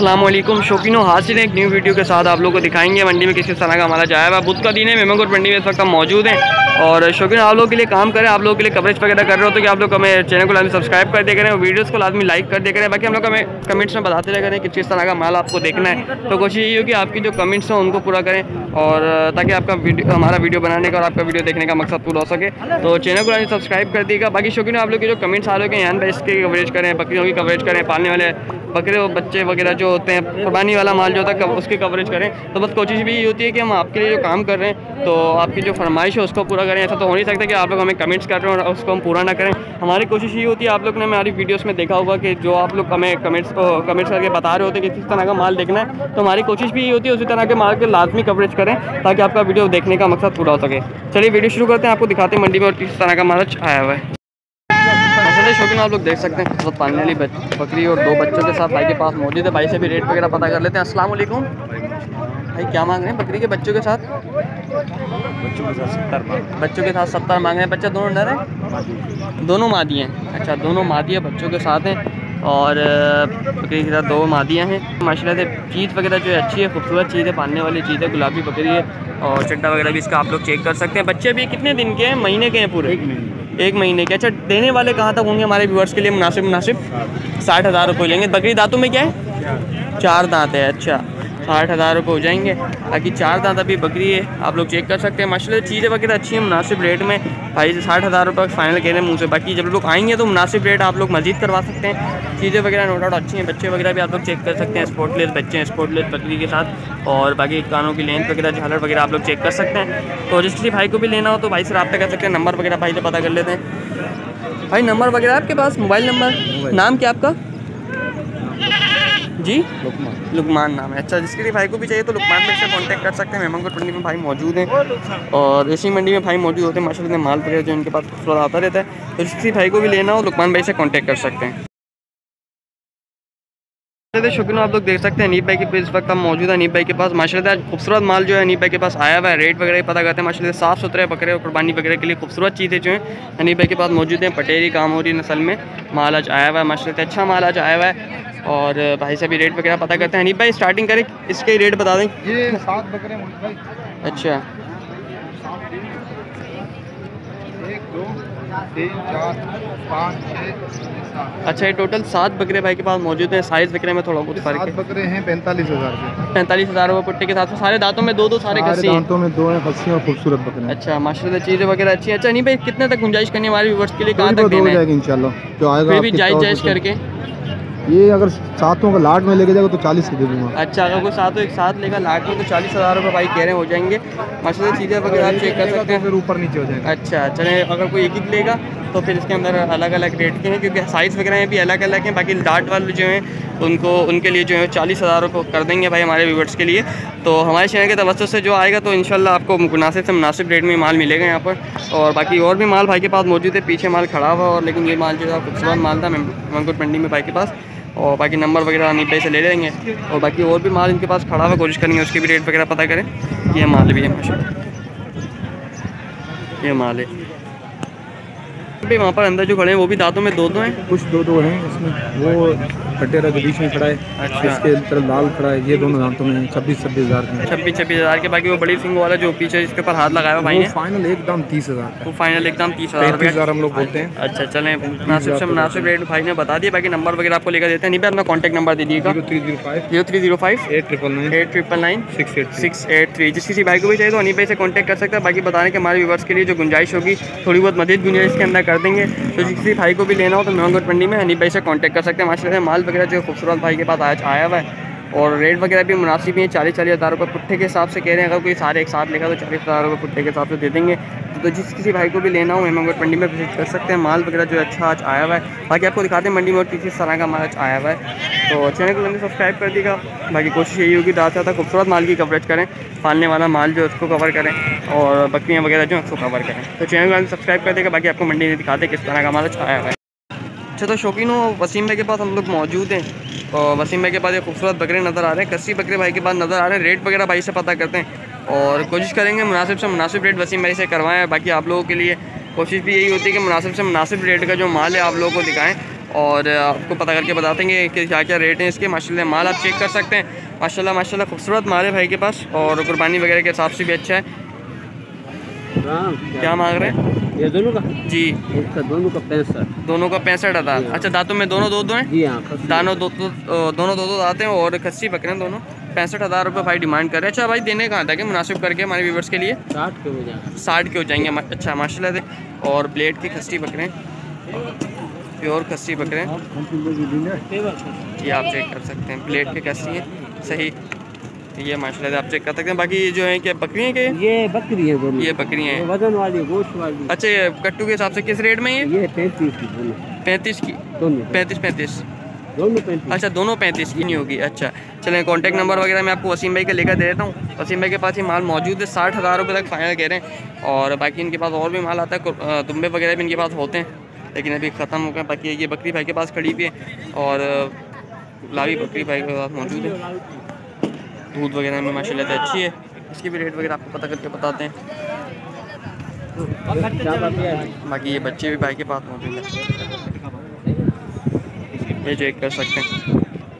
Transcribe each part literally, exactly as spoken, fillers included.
अस्सलाम वालेकुम शौकीनो, हाजिर हैं एक न्यू वीडियो के साथ। आप लोगों को दिखाएंगे मंडी में किस किस तरह का हमारा जाया हुआ बुध का दिन है। मेमनगुट मंडी में इस वक्त हम मौजूद हैं और शौकीनो आप लोगों के लिए काम करें, आप लोगों के लिए कवरेज वगैरह कर रहे हो तो कि आप लोग हमें चैनल को लाजमी सब्सक्राइब कर दे करें और वीडियोज़ को लाजमी लाइक कर दे करें। बाकी हम लोग हमें कमेंट्स में बताते रह करें कि किस तरह का माल आपको देखना है, तो कोशिश यही हो कि आपकी जो कमेंट्स हैं उनको पूरा करें और ताकि आपका वीडियो हमारा वीडियो बनाने का और आपका वीडियो देखने का मकसद पूरा हो सके। तो चैनल को लाजमी सब्सक्राइब कर दीजिएगा। बाकी शौकीनो आप लोग के जो कमेंट्स आ रहे हैं यहाँ पर इसकी कवरेज करें, बकरियों की कवरेज करें, पालने वाले बकरे और बच्चे वगैरह जो होते हैं, कुर्बानी वाला माल जो होता है उसकी कवरेज करें। तो बस कोशिश भी ये होती है कि हम आपके लिए जो काम कर रहे हैं तो आपकी जो फरमाइश है उसको पूरा करें। ऐसा तो हो नहीं सकता कि आप लोग हमें कमेंट्स कर रहे हो और उसको हम पूरा ना करें। हमारी कोशिश ये होती है, आप लोग ने हमारी वीडियोस में देखा होगा कि जो आप लोग हमें कमेंट्स कमेंट्स करके बता रहे होते हैं कि किस तरह का माल देखना है, तो हमारी कोशिश भी ये होती है उसी तरह के माल के लाजमी कवरेज करें ताकि आपका वीडियो देखने का मकसद पूरा हो सके। चलिए वीडियो शुरू करते हैं, आपको दिखाते हैं मंडी में और किस तरह का माल आया हुआ है। शौकीन आप लोग देख सकते हैं बहुत पालने वाली बकरी और दो बच्चों के साथ भाई के पास मौजूद है। भाई से भी रेट वगैरह पता कर लेते हैं। अस्सलाम वालेकुम भाई, क्या मांग रहे हैं बकरी के बच्चों के साथ? बच्चों के साथ सत्तर बच्चों के साथ सत्तर मांग रहे हैं। बच्चा दोनों नर है, दोनों मादियाँ हैं? अच्छा, दोनों मादियाँ बच्चों के साथ हैं और बकरी के साथ दो मादियाँ हैं। माशाल्लाह से चीज़ वगैरह जो है अच्छी है, खूबसूरत चीज़ है, पालने वाली चीज़ है, गुलाबी बकरी है और चड्डा वगैरह भी इसका आप लोग चेक कर सकते हैं। बच्चे भी कितने दिन के हैं? महीने के हैं पूरे? एक महीने एक महीने के। अच्छा, देने वाले कहाँ तक होंगे हमारे व्यूअर्स के लिए मुनासिब? मुनासिब साठ हज़ार रुपये लेंगे। बकरी दांतों में क्या है? चार दांत है। अच्छा, साठ हज़ार रुपये हो जाएंगे। बाकी चार दांत अभी बकरी है, आप लोग चेक कर सकते हैं। माशाल्लाह चीज़ें वगैरह अच्छी हैं, मुनासिब रेट में। भाई से साठ हज़ार रुपये फाइनल कह रहे हैं मुँह से। बाकी जब लोग आएंगे तो मुनासिब रेट आप लोग मजीद करवा सकते हैं। चीज़ें वगैरह नो डाउट अच्छी हैं, बच्चे वगैरह भी आप लोग चेक कर सकते हैं। स्पोर्टलेस बच्चे हैं, स्पोर्टलेस बकरी के साथ और बाकी कानों की लेंथ वगैरह, झालर वगैरह आप लोग चेक कर सकते हैं। तो जिस किसी भाई को भी लेना हो तो भाई से रब्ता कर सकते हैं। नंबर वगैरह भाई से पता कर लेते हैं। भाई नंबर वगैरह आपके पास? Mobile number? नाम क्या आपका जी? लुकमान। लुकमान नाम है। अच्छा, जिसके लिए भाई को भी चाहिए तो लुकमान में से कांटेक्ट कर सकते हैं। मेमनगुट मंडी में भाई मौजूद हैं और इसी मंडी में भाई मौजूद होते हैं। माशाल्लाह माल वगैरह जो इनके पास खूबसूरत आता रहता है, तो जिसके भाई को भी लेना हो लुकमान भाई से कांटेक्ट कर सकते हैं। शौकीन आप लोग देख सकते हैं अनीब भाई के इस वक्त हम मौजूद है अनीब भाई के पास। माशाल्लाह खूबसूरत माल जो है अनीब भाई के पास आया हुआ है। रेट वगैरह पता करते हैं। माशाल्लाह साफ़ सुथरे बकरे और कुर्बानी वगैरह के लिए खूबसूरत चीज़ें जो हैं अनीब भाई के पास मौजूद हैं। पटेरी कामोरी नस्ल में माल आज आया हुआ है। माशाल्लाह अच्छा माल आज आया हुआ है और भाई से भी रेट वगैरह पता करते हैं। अनीब भाई स्टार्टिंग करें, इसके रेट बता दें। ये सात बकरे भाई। अच्छा, एक दो तीन चार पाँच छः। अच्छा, ये टोटल सात बकरे भाई के पास मौजूद हैं। साइज़ बकरे में थोड़ा बहुत फर्क सात है। बकरे हैं पैंतालीस हज़ार के। पैंतालीस हज़ार रुपये पुट्टे के साथ सारे दांतों में दो दो सारे सारे कस्सी हैं। दांतों में दो हैं खस्सी और खूबसूरत बकरे हैं। अच्छा, माशाल्लाह चीज़ें वगैरह अच्छी हैं। अच्छा नहीं भाई, कितने तक गुंजाइश करनी है हमारे व्यूअर्स के लिए? कहाँ तक हो देना है जाएगी इंशाल्लाह जो आएगा फिर भी आपके जायज़ तौर जायज़ पे। करके? ये अगर सातों का लाट में लेके जाएगा तो चालीस के दे दूँगा। अच्छा, अगर कोई सातों एक साथ लेगा लाख में तो चालीस हज़ार रुपये भाई कह रहे हैं हो जाएंगे। माशाल्लाह चीज़ें वगैरह आप चेक कर सकते हैं। फिर ऊपर नीचे हो जाएगा। अच्छा, चले अगर कोई एक एक लेगा तो फिर इसके अंदर अलग अलग रेट के हैं क्योंकि साइज़ वगैरह भी अलग अलग हैं। बाकी डार्ट वाले जो हैं उनको उनके लिए जो है चालीस हज़ार रुपये कर देंगे भाई हमारे व्यूवर्स के लिए। तो हमारे चैनल के तवज्जो से जो आएगा तो इंशाल्लाह आपको मुनासिब से मुनासिब रेट में माल मिलेगा यहाँ पर। और बाकी और भी माल भाई के पास मौजूद है, पीछे माल खड़ा हुआ और लेकिन ये माल जो है खूबसूरत माल था मेमनगुट मंडी में भाई के पास। और बाकी नंबर वगैरह अनीब भाई से ले लेंगे और बाकी और भी माल इनके पास खड़ा हुआ कोशिश करेंगे उसके भी रेट वगैरह पता करें। ये माल भी है माशाल्लाह, ये माल है भी। वहाँ पर अंदर जो खड़े हैं वो भी दांतों में दो दो हैं। कुछ दो दो हैं इसमें, वो कटेरा के बीच में खड़ा है। अच्छा, इसके तरफ लाल खड़ा है। ये दोनों दांतों में छब्बीस छब्बीस हज़ार के। छब्बीस छब्बीस हज़ार के। बाकी वो बड़ी सिंग वाला जो पीछे इसके ऊपर हाथ लगाया हुआ भाई ने, फाइनल एकदम तीस हज़ार वो फाइनल एकदम तीस हज़ार पैंतीस हज़ार हम लोग बोलते हैं। अच्छा, चलें मुनासिब से मुनासिब रेट भाई ने बता दिया। बाकी नंबर वगैरह आपको लेकर देते हैं। नहीं भाई अपना कॉन्टैक्ट नंबर दे दीजिएगा। Zero three zero five zero three zero five eight triple nine eight triple nine six eight six eight three. जिस किसी भाई को भी चाहिए तो अनीब भाई से कांटेक्ट कर सकता है। बाकी बताने के हमारे व्यूवर्स के लिए जो गुंजाइश होगी थोड़ी बहुत मदद गुंजाइश के अंदर कर देंगे। तो जिस किसी भाई को भी लेना हो तो मेमनगुट मंडी में अनीब भाई से कांटेक्ट कर सकते हैं। माशाल्लाह माल वगैरह जो खूबसूरत भाई के पास आज आया हुआ है और रेट वगैरह भी मुनासिब ही है। चालीस चालीस हज़ार रुपये पुट्ठे के हिसाब से कह रहे हैं। अगर कोई सारे एक साथ लेगा तो चालीस हज़ार रुपये पुट्ठे के हिसाब से दे देंगे। तो जिस किसी भाई को भी लेना हो मेमनगुट मंडी में विजिट कर सकते हैं। माल वगैरह जो अच्छा आज आया हुआ है। बाकी आपको दिखाते हैं मंडी में और किस तरह का माल आज आया हुआ है। तो चैनल को जल्दी सब्सक्राइब कर दीजिएगा। बाकी कोशिश यही होगी ज़्यादा से ज़्यादा खूबसूरत माल की कवरेज करें, पालने वाला माल जो उसको कवर करें और बकरियाँ वगैरह जो उसको कवर करें। तो चैनल को सब्सक्राइब कर देगा। बाकी आपको मंडी में दिखाते हैं किस तरह का माल आज आया हुआ है। अच्छा, तो शौकीनों वसीम भाई के पास हम लोग मौजूद हैं और वसीम भाई के पास ये खूबसूरत बकरे नज़र आ रहे हैं, कस्सी बकरे भाई के पास नज़र आ रहे हैं। रेट वगैरह भाई से पता करते हैं और कोशिश करेंगे मुनासिब से मुनासिब रेट वसीम भाई से करवाएं। बाकी आप लोगों के लिए कोशिश भी यही होती है कि मुनासिब से मुनासिब रेट का जो माल है आप लोगों को दिखाएं और आपको पता करके बताते हैं कि क्या क्या रेट हैं इसके। माशाल्लाह माल आप चेक कर सकते हैं, माशाल्लाह माशाल्लाह खूबसूरत माल है भाई के पास और कुर्बानी वगैरह के हिसाब से भी अच्छा है। क्या मांग रहे हैं ये दोनों का? जी इसका दोनों का पैंसठ। दोनों का पैंसठ हज़ार। अच्छा दांतों में दोनों दो दो हैं? जी हाँ, दानों दो दो दोनों दो दो आते हैं और खस्सी बकरे हैं दोनों। पैंसठ हज़ार रुपये भाई डिमांड कर रहे हैं। अच्छा भाई देने कहाँ तक है मुनासिब करके हमारे व्यूवर्स के लिए? साठ के हो जाएंगे। साठ के हो जाएंगे। अच्छा माशाल्लाह दे। और ब्लेड की खस्सी बकरे, प्योर खस्सी बकरे ये आप चेक कर सकते हैं। ब्लेड के खस्सी हैं सही, ये माशाल्लाह आप चेक कर सकते हैं। बाकी ये जो है क्या बकरी हैं के? ये बकरी है दोनों। ये बकरी हैं वजन वाली, गोश्त वाली। अच्छा ये कट्टू के हिसाब से किस रेट में ये? ये पैंतीस की दोनों। पैंतीस की दोनों पैंतीस पैंतीस दोनों पैंतीस। अच्छा दोनों पैंतीस की नहीं होगी। अच्छा चलें कॉन्टैक्ट नंबर वगैरह मैं आपको वसीम भाई का लेकर दे देता हूँ। वसीम भाई के पास ये माल मौजूद है, साठ हज़ार रुपये तक फाइनल कह रहे हैं। और बाकी इनके पास और भी माल आता है, दुम्बे वगैरह भी इनके पास होते हैं लेकिन अभी ख़त्म हो गए। बाकी ये बकरी भाई के पास खड़ी भी है और गुलाबी बकरी भाई के पास मौजूद है। दूध वगैरह में माशाल्लाह से अच्छी है। इसकी भी रेट वगैरह आपको पता करके बताते हैं। बाकी ये बच्चे भी भाई के पास मौजूद हैं, ये चेक कर सकते हैं।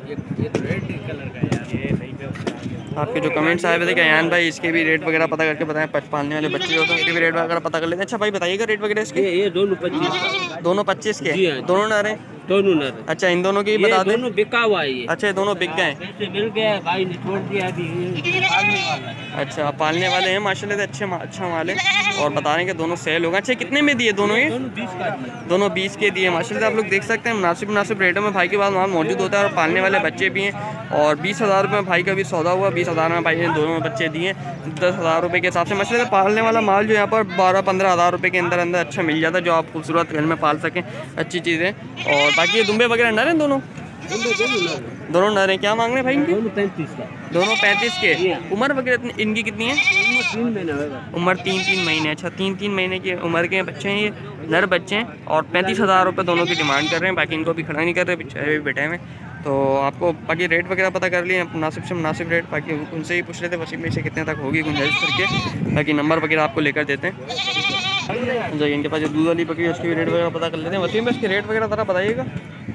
आपके जो कमेंट्स आए हुए थे कि अयान भाई इसके भी रेट वगैरह पता करके बताएं, पच पालने वाले बच्चे होते हैं उसके भी रेट वगैरह पता कर लेते हैं। अच्छा भाई बताइएगा रेट वगैरह इसके? ये दोनों पच्चीस। दोनों पच्चीस के? जी हाँ। दोनों नर हैं? दोनों नर। अच्छा इन दोनों की बता दें। दोनों बिका हुआ है ये। अच्छा दोनों बिक गए? पैसे मिल गए, भाई ने छोड़ दिया अभी, पालने वाला है। अच्छा पालने वाले हैं माशाल्लाह से, अच्छे अच्छा माल है और बता रहे हैं कि दोनों सेल होगा। अच्छा कितने में दिए दोनों ये? दोनों बीस का दिए। दोनों बीस के दिए माशाल्लाह। आप लोग देख सकते हैं मुनासिब मुनासिब रेटों में भाई के पास माल मौजूद होता है और पालने वाले बच्चे भी हैं। और बीस हज़ार रुपये में भाई का भी सौदा हुआ, बीस हज़ार में भाई ने दोनों बच्चे दिए दस हज़ार रुपये के हिसाब से। माशाल्लाह पालने वाला माल जो यहाँ पर बारह पंद्रह हज़ार रुपये के अंदर अंदर अच्छा मिल जाता है, जो आप खूबसूरत घर में पाल सकें, अच्छी चीज़ें। और बाकी ये दुम्बे वगैरह नर हैं दोनों? दोनों नर हैं। क्या मांग रहे हैं भाई इनके? दोनों पैंतीस का। दोनों पैंतीस के। उम्र वगैरह इनकी कितनी है? तीन महीने होगा। उम्र तीन तीन महीने। अच्छा तीन तीन महीने की उम्र के बच्चे हैं, ये नर बच्चे हैं और पैंतीस हज़ार रुपये दोनों की डिमांड कर रहे हैं। बाकी इनको भी खड़ा नहीं कर रहे, पीछे भी बैठे में। तो आपको बाकी रेट वगैरह पता कर लिए मुनासिब से मुनासिब रेट। बाकी उनसे ही पूछ लेते वसीम में से कितने तक होगी गुंजाइश करके। बाकी नंबर वगैरह आपको लेकर देते हैं। जो इनके पास जो दूध वाली बकरी है उसकी भी रेट वगैरह पता कर लेते हैं। वसीम में इसकी रेट वगैरह ज़रा बताइएगा।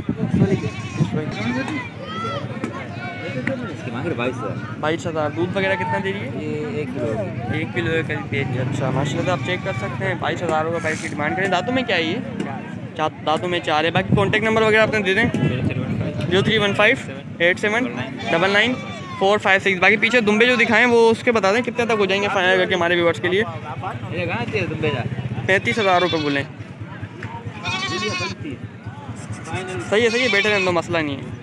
बाईस हज़ार। दूध वगैरह कितना दे रही है? ये एक किलो एक किलो के करीब दे रही है। अच्छा माशाल्लाह आप चेक कर सकते हैं, बाईस हज़ार रुपये बाईस की डिमांड करें। दांतों में क्या है ये? चार दांतों में चार है। बाकी कॉन्टैक्ट नंबर वगैरह आपने दे दें। Zero three one five eight seven double nine four five six. बाकी पीछे दुम्बे जो दिखाएं वो उसके बता दें कितने तक हो जाएंगे फाइनल करके हमारे व्यूअर्स के लिए? पैंतीस हज़ार रुपये बोलें। सही है सही है, बैठे रहने दो, मसला नहीं है।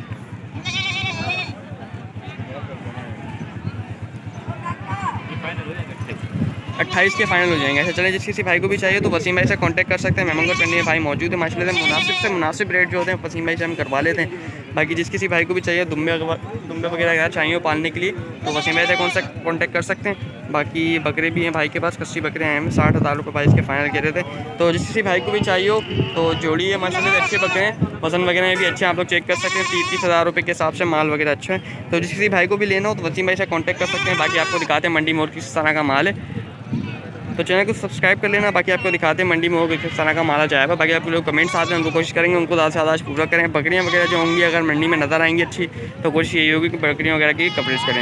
अट्ठाईस के फाइनल हो जाएंगे। ऐसा चले जिस किसी भाई को भी चाहिए तो वसीम भाई से कांटेक्ट कर सकते हैं। मेमनगढ़ पिंडी में भाई मौजूद है माशाल्लाह से। मुनासिब से मुनासिब रेट जो होते हैं वसीम भाई से हम करवा लेते हैं। बाकी जिस किसी भाई को भी चाहिए दुम्बे दुम्बे वगैरह अगर चाहिए पालने के लिए तो वसीम भाई से कौन सा कॉन्टैक्ट कर सकते हैं। बाकी बकरे भी हैं भाई के पास, कस्सी बकरे हैं, साठ हज़ार रुपये बाईस के फाइनल कह रहे थे। तो जिस किसी भाई को भी चाहिए हो तो जोड़ी है माशाल्लाह से, अच्छे बकरे हैं, वजन वगैरह में भी अच्छे, आप लोग चेक कर सकते हैं। तीस तीस हज़ार रुपये के हिसाब से माल वगैरह अच्छा है। तो जिस किसी भाई को भी लेना हो तो वसीम भाई से कॉन्टैक्ट कर सकते हैं। बाकी आपको दिखाते हैं मंडी में और किस तरह का माल है, तो चैनल को सब्सक्राइब कर लेना। बाकी आपको दिखाते हैं मंडी में और किस तरह का माला जाएगा। बाकी आप लोग कमेंट्स आते हैं उनको कोशिश करेंगे उनको ज़्यादा से ज़्यादा पूरा करें। बकरियाँ वगैरह जो होंगी अगर मंडी में नज़र आएंगी अच्छी तो कोशिश यही होगी कि बकरियाँ वगैरह की कवरेज करें।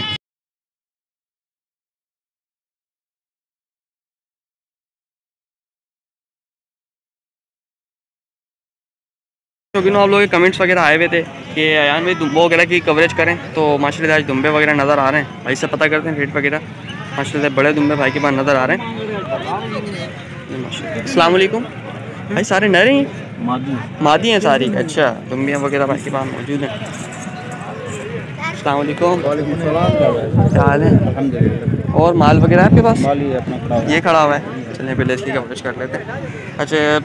क्योंकि ना आप लोगों के कमेंट्स वगैरह आए हुए थे कि अयान भाई दुम्बे वगैरह की कवरेज करें, तो माशाल्लाह आज दुम्बे वगैरह नज़र आ रहे हैं। भाई से पता करते हैं रेट वगैरह। माशाल्लाह बड़े दुम्बे भाई के पास नज़र आ रहे हैं। अस्सलाम वालेकुम भाई, सारे नर हैं? मादी मादी हैं सारी। अच्छा दुम्बियाँ वगैरह भाई के पास मौजूद हैं। अस्सलाम वालेकुम, क्या हाल है? और माल वगैरह आपके पास? ये खड़ा हुआ है, चलिए पहले इसकी कवरेज कर लेते हैं। अच्छा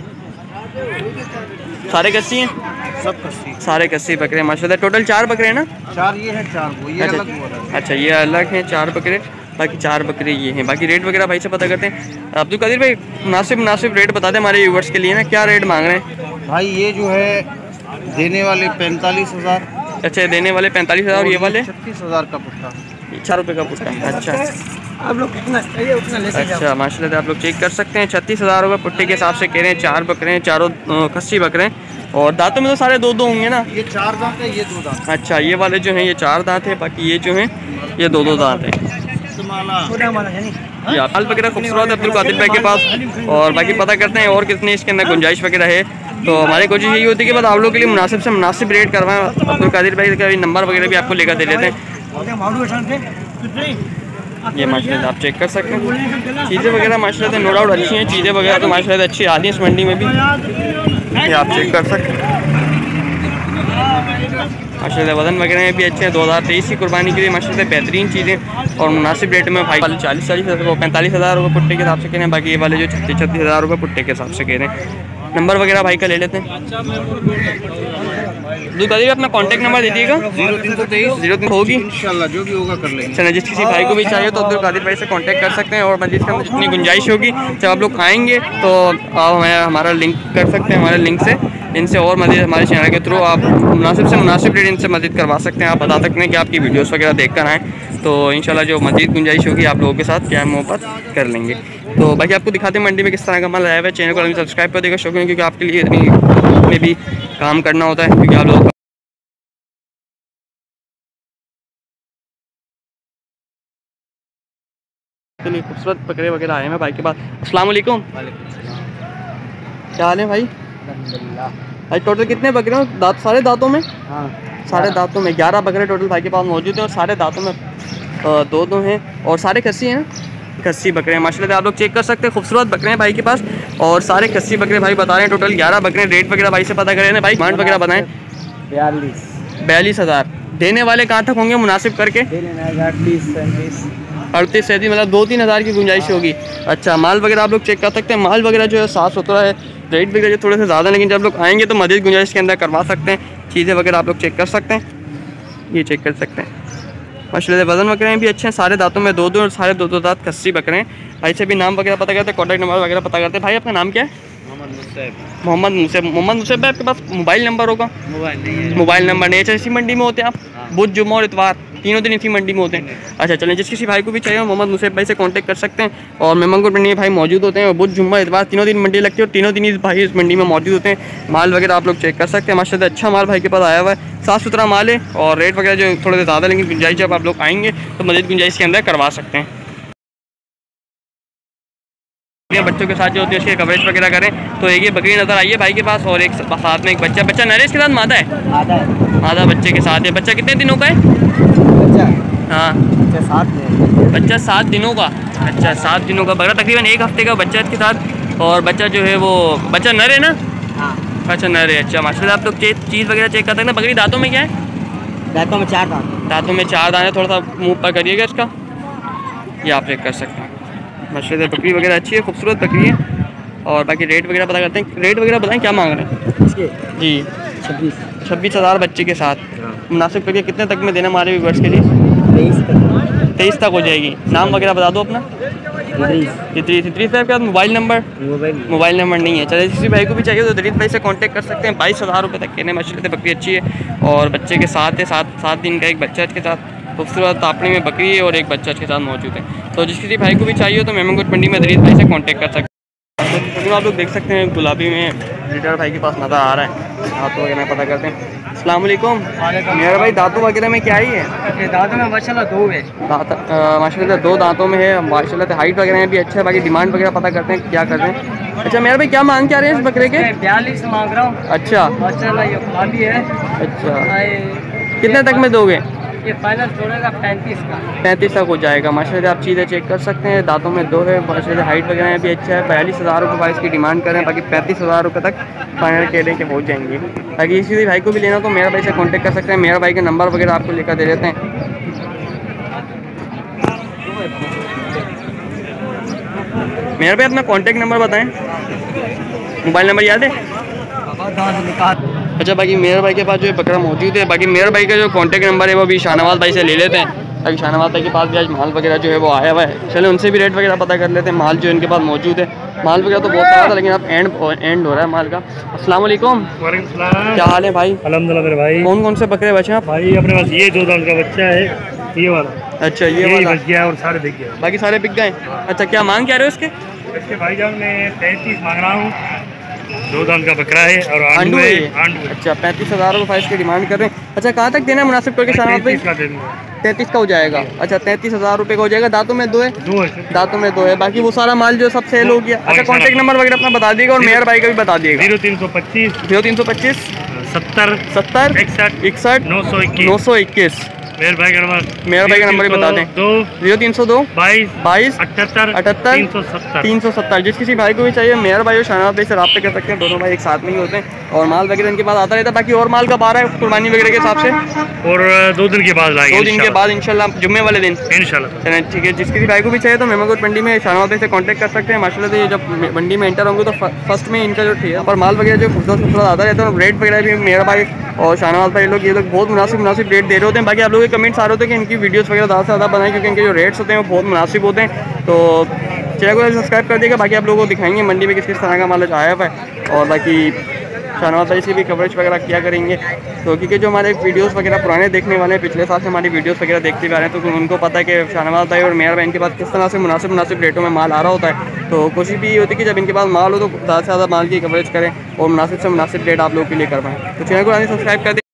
सारे कस्सी हैं? सब कस्सी। सारे कस्सी बकरे माशाल्लाह। टोटल चार बकरे हैं ना? चार ये है, चार वो, ये अच्छा, अलग वो अलग। अच्छा ये अलग हैं चार बकरे, बाकी चार बकरे ये हैं। बाकी रेट वगैरह भाई से पता करते हैं। अब्दुल कदीर भाई मुनासिब मुनासिब रेट बता दें हमारे व्यूवर्स के लिए ना, क्या रेट मांग रहे हैं? भाई ये जो है देने वाले पैंतालीस हज़ार। अच्छा देने वाले पैंतालीस हज़ार और ये वाले छत्तीस हज़ार का पुट्टा, छः रुपये का पुट्टा। अच्छा आप लोग कितना चाहिए उतना लेके जाओ। अच्छा माशाल्लाह आप लोग चेक कर सकते हैं। छत्तीस हज़ार रुपये पुट्टे के हिसाब से कह रहे हैं। चार बकरे हैं, चारों खस्सी बकरे हैं। और दांतों में तो सारे दो दो होंगे ना? ये चार दांत है, ये दो दांत। अच्छा, ये वाले जो हैं ये चार दांत है, बाकी ये जो हैं ये दो दो दांत है। माल वगैरह खूबसूरत है अब्दुल कादिर भाई के पास। और बाकी पता करते हैं और कितनी इसके अंदर गुंजाइश वगैरह है। तो हमारी कोशिश यही होती है कि बस आप लोगों के लिए मुनासिब से मुनासिब रेट करवाएं। अब्दुल कादिर भाई का नंबर वगैरह भी आपको लेकर दे लेते हैं। ये माशाल्लाह आप चेक कर सकते हैं, चीज़ें वगैरह माशाल्लाह नो डाउट अच्छी हैं, चीज़ें वगैरह तो माशाल्लाह अच्छी आती हैं इस मंडी में भी, ये आप चेक कर सकते हैं। माशाल्लाह वज़न वगैरह में भी अच्छे हैं। दो हज़ार तेईस की कुर्बानी के लिए माशाल्लाह बेहतरीन चीज़ें और मुनासिब रेट में भाई चालीस चालीस हज़ार पैंतालीस हज़ार रुपये पुट्टे के हिसाब से कह रहे हैं, बाकी ये वाले जो छत्तीस छत्तीस हज़ार रुपये पुट्टे के हिसाब से कह रहे हैं। नंबर वगैरह भाई का ले लेते हैं। दुकान अपना कांटेक्ट नंबर दे दीजिएगा। जीरो तीन सौ तेईस जीरो तीन होगी इंशाल्लाह, जो भी होगा कर लेंगे। चलिए, जिस किसी भाई को भी चाहिए तो अब्दुल कादिर भाई से कांटेक्ट कर सकते हैं। और मजीद के अंदर जितनी गुंजाइश होगी जब आप लोग आएंगे तो आप हमें हमारा लिंक कर सकते हैं, हमारे लिंक से इनसे और मजीद हमारे चैनल के थ्रू आप मुनासिब से मुनासिब रेट इनसे मदद करवा सकते हैं। आप बता सकते हैं कि आपकी वीडियोस वगैरह देख कर आएँ, तो इंशाल्लाह जो मजीद गुंजाइश होगी आप लोगों के साथ क्या मोहब्बत कर लेंगे। तो बाकी आपको दिखाते हैं मंडी में किस तरह का माल आया हुआ है। चैनल को अभी सब्सक्राइब कर देगा शौकीन, क्योंकि आपके लिए इतनी में भी काम करना होता है, क्योंकि आप लोग के लिए खूबसूरत बकरे वगैरह आए हैं भाई के पास। अस्सलाम वालेकुम। क्या हाल है भाई? भाई टोटल कितने बकरे हैं? दांत सारे दांतों में? हाँ, सारे दांतों में ग्यारह बकरे टोटल भाई के पास मौजूद हैं और सारे दांतों में दो दो हैं और सारे खस्सी हैं। खस्सी बकरे हैं माशाल्लाह, आप लोग चेक कर सकते हैं। खूबसूरत बकरे हैं भाई के पास और सारे खस्सी बकरे भाई बता रहे हैं। टोटल ग्यारह बकरे। रेट वगैरह भाई से पता करें ना भाई, डिमांड वगैरह बताएं। बयालीस बयालीस हज़ार देने वाले कहाँ तक होंगे मुनासिब करके? अड़तीस सैंतीस मतलब दो तीन हज़ार की गुंजाइश होगी। अच्छा, माल वगैरह आप लोग चेक कर सकते हैं। माल वगैरह जो है साफ़ सुथरा है, रेट वगैरह जो थोड़े से ज़्यादा, लेकिन जब लोग आएंगे तो मज़ीद गुंजाइश के अंदर करवा सकते हैं। चीज़ें वगैरह आप लोग चेक कर सकते हैं, ये चेक कर सकते हैं माशाल्लाह। वज़न वगैरह भी अच्छे हैं, सारे दांतों में दो दो और सारे दो दो दांत खस्सी बकरे हैं। भाई से भी नाम वगैरह पता करते हैं, कॉन्टैक्ट नंबर वगैरह पता करते हैं। भाई आपका नाम क्या है? मोहम्मद मुसैब। मोहम्मद मुसैब। मोहम्मद मुसैब भाई आपके पास मोबाइल नंबर होगा? मोबाइल नहीं है। मोबाइल नंबर नहीं है। अच्छा, इसी मंडी में होते हैं आप? बुध जुम्मा और इतवार तीनों दिन इसी मंडी में होते हैं। अच्छा चलें, जिस किसी भाई को भी चाहिए मोहम्मद मुसैब भाई से कांटेक्ट कर सकते हैं। और मेमनगुड मंडी में भाई मौजूद होते हैं और बुध जुम्मा इतवार तीनों दिन मंडी लगती है और तीनों दिन इस भाई इस मंडी में मौजूद होते हैं। माल वगैरह आप लोग चेक कर सकते हैं, माशाल्लाह अच्छा माल भाई के पास आया हुआ है, साफ़ सुथरा माल है और रेट वगैरह जो थोड़े से ज़्यादा, लेकिन गुंजाइश जब आप लोग आएंगे तो मज़ीद गुंजाइश के अंदर करवा सकते हैं। बच्चों के साथ जो होती है उसके कवरेज वगैरह करें तो एक ये बकरी नज़र आई है भाई के पास और एक साथ में एक बच्चा बच्चा नरेश के साथ मादा है, आधा है, आधा बच्चे के साथ है। बच्चा कितने दिनों का है? बच्चा हाँ बच्चा सात में, बच्चा सात दिनों का। अच्छा, सात दिनों का बकरा, तकरीबन एक हफ्ते का बच्चा इसके साथ। और बच्चा जो है वो बच्चा नर है ना? हाँ अच्छा नर है। अच्छा माशाल्लाह, आप लोग चीज़ वगैरह चेक कर सकते हैं। बकरी दांतों में क्या है? दांतों में चार दांत, दांतों में चार दाने। थोड़ा सा मुँह पर करिएगा इसका, ये आप चेक कर सकते हैं। माशाल्लाह बकरी वगैरह अच्छी है, खूबसूरत बकरी है। और बाकी रेट वगैरह पता करते हैं। रेट वगैरह बताएं क्या मांग रहे हैं इसके जी? छब्बीस छब्बीस हज़ार बच्चे के साथ मुनासिब करके कितने तक में देना हमारे व्यूअर्स के लिए? तेईस तक, तेईस तक हो जाएगी। नाम वगैरह बता दो अपना। इतनी इतनी साहब का mobile number? Mobile mobile number नहीं है। चलिए, किसी भाई को भी चाहिए तो दरीद भाई से कांटेक्ट कर सकते हैं। बाईस हज़ार रुपये तक कहने माशाल्लाह बकरी अच्छी है और बच्चे के साथ है, सात सात दिन का एक बच्चा इसके साथ, खूबसूरत तापड़ी में बकरी है और एक बच्चा इसके साथ मौजूद है। तो जिस किसी भाई को भी चाहिए तो मेमनगुड मंडी में दरीद भाई से कांटेक्ट कर सकते हैं। तो आप लोग देख सकते हैं गुलाबी में लीडर भाई के पास नज़र आ रहा है, दांतों वगैरह पता करते हैं। अस्सलाम वालेकुम। मेरा भाई दांतों वगैरह में क्या ही है? दांतों में माशाल्लाह दो है, दांत माशाल्लाह दो दांतों में है माशाल्लाह। हाइट वगैरह में भी अच्छा है। बाकी डिमांड वगैरह पता करते हैं क्या करते हैं। अच्छा मेरा भाई क्या मांग क्या रहे हैं इस बकरे के? बयालीस मांग रहा हूँ। अच्छा माशाल्लाह ये खाली है। अच्छा, कितने तक में दोगे? ये फाइनल छोड़ेगा पैंतीस का, पैंतीस तक हो जाएगा। माशाल्लाह आप चीज़ें चेक कर सकते हैं, दांतों में दो है माशाल्लाह, हाइट वगैरह भी अच्छा है। बयालीस हज़ार रुपये भाई इसकी डिमांड करें, बाकी पैंतीस हज़ार रुपये तक फाइनल कह दें कि हो जाएंगे। बाकी इसी भाई को भी लेना तो मेरा भाई से कांटेक्ट कर सकते हैं। मेरा भाई के नंबर वगैरह आपको लेकर दे देते हैं। मेरा भाई अपना कांटेक्ट नंबर बताएं, मोबाइल नंबर याद है? अच्छा, बाकी मेरे भाई के पास जो है बकरा मौजूद है। बाकी मेरे भाई का जो कांटेक्ट नंबर है वो भी शाहनवाज भाई से ले लेते हैं, ताकि शाहनवाज भाई के पास भी आज माल वगैरह जो है वो आया हुआ है। चले उनसे भी रेट वगैरह पता कर लेते हैं। माल जो इनके पास मौजूद है, माल वगैरह तो बहुत सारा था, लेकिन अब एंड एंड हो रहा है माल का। अस्सलाम वालेकुम। क्या हाल है भाई? अल्हम्दुलिल्लाह मेरे भाई। कौन कौन से बकरे बचे हैं भाई अपने पास ये दो दांत का बच्चा है, ये वाला। अच्छा, ये वाला बच गया और सारे बिक गए, बाकी सारे बिक गए। अच्छा, क्या मांग क्या रहे हो इसके? इसके भाईजान मैं तैंतीस मांग रहा हूँ। दो दांत का बकरा है और आंडू आंडू है। है। आंडू है। अच्छा पैंतीस हज़ार रुपये इसकी डिमांड कर रहे हैं। अच्छा कहाँ तक देना है मुनासिब करके शाहनवाज भाई? तैंतीस का दे दूंगा। तैंतीस का हो जाएगा। अच्छा तैंतीस हज़ार रुपये का हो जाएगा। दांतों में दो है? दो है सर। दांतों में दो है, बाकी वो सारा माल जो सब सेल हो गया। अच्छा सारा। कॉन्टैक्ट नंबर वगैरह अपना बता दिएगा और मेयर भाई का भी बता दिएगा। जीरो तीन सौ पच्चीस जीरो तीन सौ पच्चीस सत्तर सत्तर इकसठ इकसठ नौ सौ इक्कीस नौ सौ इक्कीस। मेरे भाई का नंबर मेयर भाई का नंबर ही बता दें। दो जीरो तीन सौ दो बाईस बाईस अठहत्तर अठहत्तर तीन सौ सत्तर तीन सौ सत्तर। जिस किसी भाई को भी चाहिए मेयर भाई और शाहनवाज भाई से रब्ता कर सकते हैं। दोनों भाई एक साथ में ही होते हैं और माल वगैरह इनके पास आता रहता है। बाकी और माल कब आ रहा है कुर्बानी वगैरह के हिसाब से? और दो दिन के बाद लाएंगे। दो दिन के बाद इंशाल्लाह जुम्मे वाले दिन इंशाल्लाह। चलें ठीक है। जिस किसी भाई को भी चाहिए तो मेमनगुट मंडी में शाहनवाज भाई से कांटेक्ट कर सकते हैं। माशाल्लाह से ये जब मंडी में एंटर होंगे तो फर्स्ट में इनका जो ठीक है पर माल वगैरह जो खूबसूरत खूबसूरत आता रहता है। रेट वगैरह भी मेरा भाई और शाहनवाज भाई लोग ये लोग बहुत मुनासिब मुनासिब रेट दे रहे होते हैं। बाकी आप लोगों के कमेंट्स आ रहे होते हैं कि इनकी वीडियोस वगैरह ज़्यादा से ज़्यादा बनाएं क्योंकि इनके जो रेट्स होते हैं वो बहुत मुनासिब होते हैं। तो चैनल को सब्सक्राइब कर दिएगा। बाकी आप लोगों को दिखाएंगे मंडी में किस किस तरह का माल आया हुआ है और बाकी शाहनवाज भाई से भी कवरेज वगैरह किया करेंगे। तो क्योंकि जो हमारे वीडियोस वगैरह पुराने देखने वाले हैं पिछले साल से हमारी वीडियोस वगैरह देखते हुए आ रहे हैं तो उनको पता है कि शाहनवाज भाई और मेयर भाई इनके पास किस तरह से मुनासिब मुनासिब रेटों में माल आ रहा होता है। तो कोशिश भी ये होती है कि जब इनके पास माल हो तो ज़्यादा से ज़्यादा माल की कवरेज करें और मुनासिब से मुनासिब रेट आप लोगों के लिए करवाएं। तो चैनल को सब्सक्राइब कर